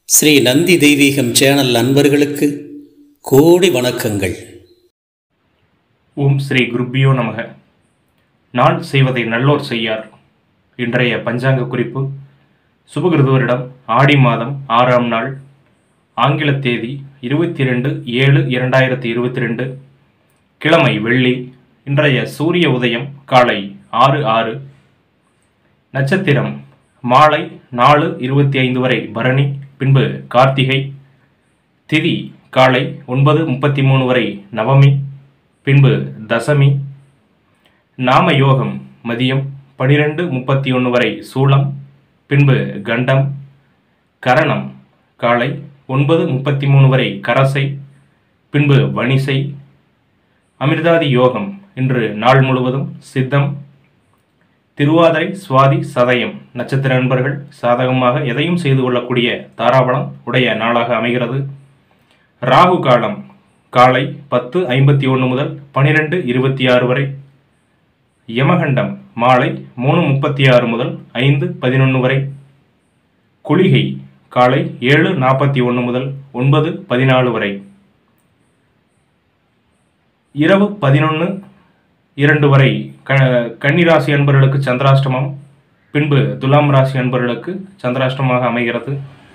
ஸ்ரீ நந்தி தெய்வீகம் channel நண்பர்களுக்கு கோடி வணக்கங்கள். ஓம் ஸ்ரீ குருப்பியோ நமக. நாள் செய்வதை நல்லோர் செய்யார். இன்றைய பஞ்சாங்க குறிப்பு: சுபகிருது வருடம் ஆடி மாதம் 6ஆம் நாள், ஆங்கில தேதி 22/7/2022, கிழமை வெள்ளி. இன்றைய சூரிய உதயம் காலை 6:06. நட்சத்திரம் மாலை 4:25 வரை பரணி, பின்பு கார்த்திகை. திதி காலை 9:33 வரை நவமி, பின்பு தசமி. நாம யோகம் மதியம் 12:31 வரை சூலம், பின்பு கண்டம். கரணம் காலை 9:33 வரை கரசை, பின்பு வணிசை. அமிர்தாதி யோகம் இன்று நாள் முழுவதும் சித்தம். திருவாதிரை, சுவாதி, சதயம் நட்சத்திர நண்பர்கள் சாதகமாக எதையும் செய்து கொள்ளக்கூடிய தாராபலம் உடைய நாளாக அமைகிறது. ராகு காலம் காலை 10:51 முதல் 12:26 வரை. யமகண்டம் மாலை 3:36 முதல் 5:11 வரை. குளிகை காலை 7:41 முதல் 9:14 வரை. இரவு 11:02 வரை கன்னிராசி அன்பர்களுக்கு சந்திராஷ்டமம், பின்பு துலாம் ராசி அன்பர்களுக்கு சந்திராஷ்டமாக அமைகிறது.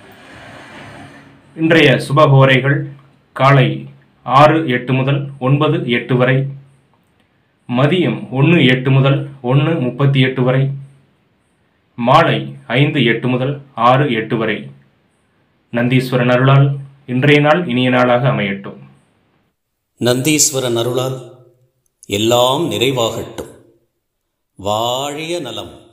இன்றைய சுபகோரைகள் காலை 6:08 முதல் 9:08 வரை, மதியம் 1:08 முதல் 1:38 வரை, மாலை 5:08 முதல் 6:08 வரை. நந்தீஸ்வரன் அருளால் இன்றைய நாள் இனிய நாளாக அமையட்டும். நந்தீஸ்வரன் அருளால் எல்லாம் நிறைவாகட்டும். வாழிய நலம்.